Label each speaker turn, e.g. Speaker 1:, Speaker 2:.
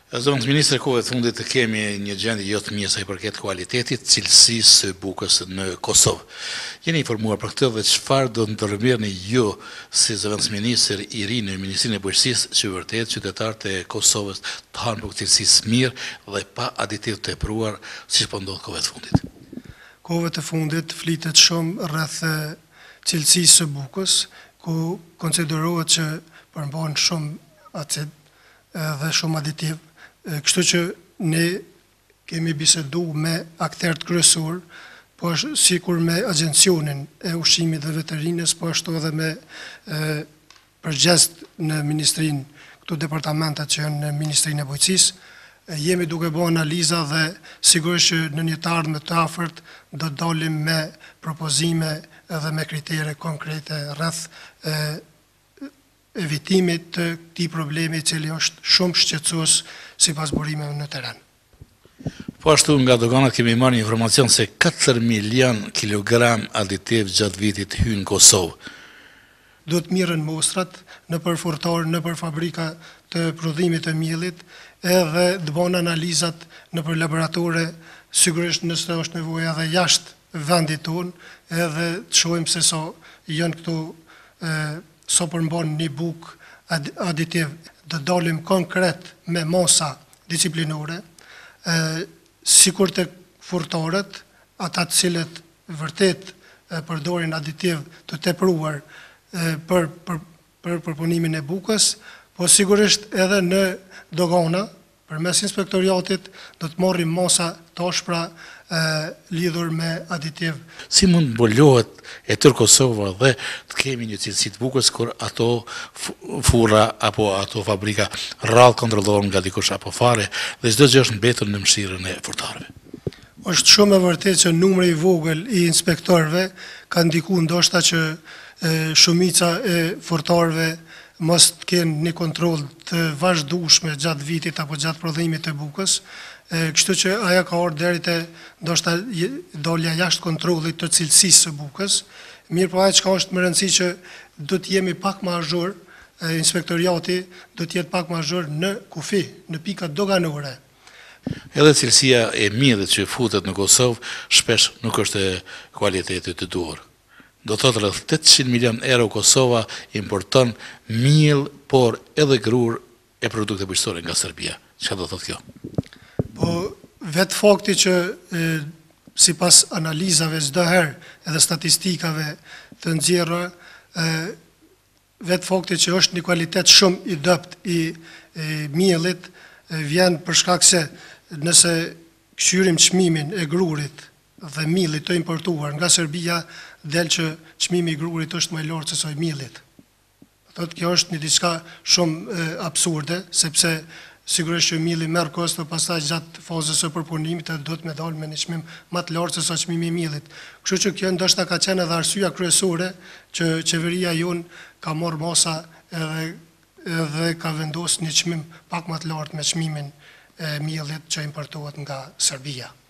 Speaker 1: Zonë Ministre, kohëve të fundit të kemi një gjendje jo të mirë sa i përket kualitetit, cilësisë së bukës në Kosovë. Jeni informuar për këtë dhe çfarë do ndërmerrni ju si zëvendës ministër i ri në Ministrinë e Bujqësisë që vërtet qytetarët e Kosovës të hanë bukë cilësisë mirë dhe pa aditiv të tepruar, siç po ndodh kohëve të fundit.
Speaker 2: Kohëve të fundit flitet shumë rreth cilësisë së bukës, ku konsiderohet që përmban shumë acid dhe shumë aditiv. Kështu që ne kemi bisedu me akterët kryesor, po sikur me Agjencionin e Ushqimit dhe Veterinës, po ashtu edhe me përgjest në Ministrinë, këtu departamentet që janë në Ministrinë e Bujqësisë, jemi duke bërë analiza dhe sigurisht që në një të ardhme të afërt do të dalim me propozime edhe me kritere konkrete rreth evitimit të këtij problemi, i cili është shumë shqetësues sipas burimeve në terren.
Speaker 1: Po ashtu nga doganat kemi marrë një informacion se 4 milion kilogram aditiv gjatë vitit hynë në Kosovë.
Speaker 2: Do të mirën mostrat në përfurtor, në për fabrika të prodhimit të miellit, edhe të bëjnë analizat në për laboratore, sigurisht nëse është nevoja edhe jashtë vendit tonë, edhe të shohim se sa janë këtu so përmban një bukë aditiv, do dalim konkret me masa disciplinore, sikur të furtorët, ata të cilët vërtet përdorin aditiv të tepruar për përpunimin e bukës, po sigurisht edhe në dogana, përmes inspektoriatit, do të marrim masa tashpra lidhur me aditiv.
Speaker 1: Si mund mbuluohet e tërë Kosova dhe të kemi një cilësi të bukës kur ato furra apo ato fabrika rrallë kontrollohen nga dikush apo fare dhe çdo gjë është mbetur në mëshirën e furtarëve?
Speaker 2: Është shumë e vërtetë që numri i vogël i inspektorëve ka ndikuar ndoshta që shumica e furtarëve mos të kenë një kontroll të vazhdueshme gjatë vitit apo gjatë prodhimit të bukës, kështu që ajo ka ardhur deri te ndoshta dolja jashtë kontrollit të cilësisë së bukës. Mirë po ajo çka është më rëndësi që do të jemi pak më azhur, inspektoriati do të jetë pak më azhur në kufi, në pikat doganore.
Speaker 1: Edhe cilësia e miellit që futet në Kosovë shpesh nuk është e kualitetit të duhur. Do të thotë rreth 800 milion euro Kosova importon miell, por edhe grur e produkte bujqësore nga Serbia. Çka do thotë kjo?
Speaker 2: Po vetë fakti që sipas analizave çdo herë edhe statistikave të nxjerra, vetë fakti që është një kualitet shumë i dopt i miellit vjen për shkak se nëse këshyrim çmimin e grurit dhe miellit të importuar nga Serbia, del që çmimi i grurit është më i lartë se sa i miellit. Thotë kjo është një diçka shumë absurde, sepse sigurisht që mielli merr kosto, pastaj gjatë fazës së përpunimit do të më dalë me një çmim më të lartë se sa çmimi i miellit. Kështu që kjo ndoshta ka qenë edhe arsyeja kryesore që qeveria jon ka marrë masa edhe ka vendosur një çmim pak më të lartë me çmimin e miellit që importohet nga Serbia.